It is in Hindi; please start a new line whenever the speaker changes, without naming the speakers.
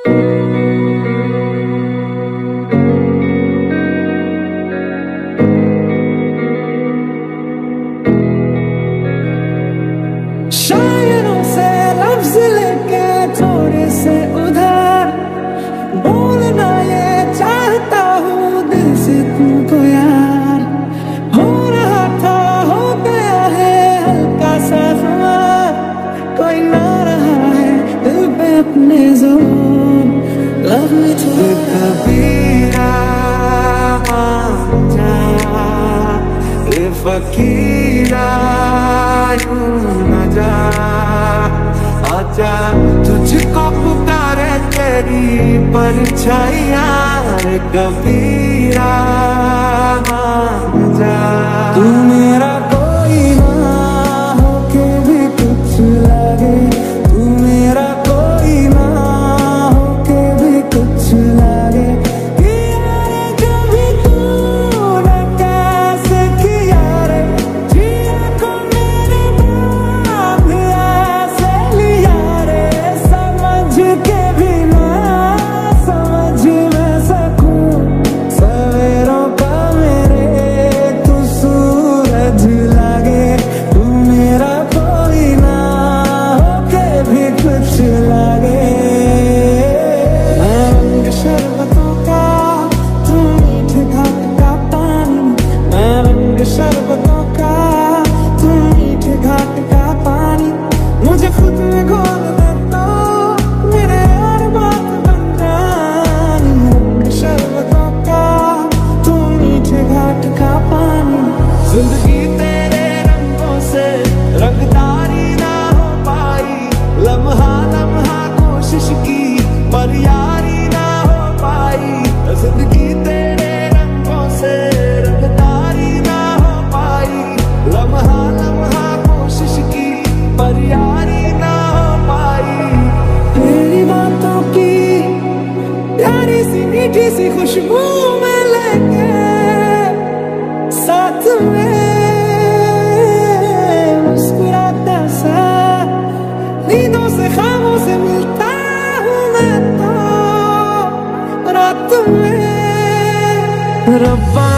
शायरों से लफ्ज लेके थोड़े से उधार बोलना ये चाहता हूँ दिल से तुमको यार। हो रहा था हो गया है हल्का सा ख्वाब, कोई ना रहा है दिल पे अपने जोर। लव मी टू कबीरा जा ये फकीरा जा आजा तुझको पुकारे तेरी परछाइयां रे कबीरा जा। तू मेरा कोई ना होके भी कुछ लगे, तू मेरा कोई ना होके भी कुछ लगे। किया रे कभी तूने कैसे किया रे जिया को मेरे नाम ऐसे लिया रे। समझ के भी ना समझ मैं सकूं सवेरों का मेरे तू सूरज लगे। तू मेरा कोई ना होके भी कुछ लगे। मैं रंग शरबतों का तू मीठे घाट का पानी, मैं रंग शरबतों का तू मीठे घाट का पानी। मुझे खुद में घोल दे तो मेरे हर बात बन जानी। रंग शरबतों का तू मीठे घाट का पानी। जिंदगी तेरे रंगों से रंगदारी ना हो पाई, लम्हा लम्हा कोशिश की पर यारी ना हो पाई। जिंदगी तेरे रंगों से रंगदारी ना हो पाई, लम्हा लम्हा कोशिश की पर यारी ना हो पाई। तेरी बातों की प्यारी सी मीठी सी खुशबू में लेके साथ में मुस्कुराता सा नींदों से ख्वाबों से मिलता हूँ मैं तो रात में। रब्बा